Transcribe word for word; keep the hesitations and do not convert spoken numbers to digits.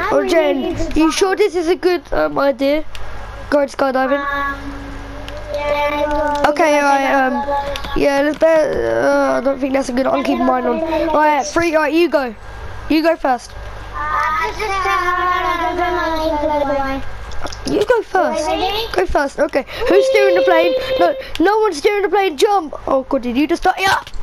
Oh, Jen, you sure this is a good um, idea? Going skydiving? Um, yeah, okay, alright, um, yeah, let's bet, uh, I don't think that's a good, I'm keeping mine on. Alright, three, alright, you go. You go first. You go first. Go first, okay. Who's steering the plane? No, no one's steering the plane, jump! Oh god, did you just start? Yeah!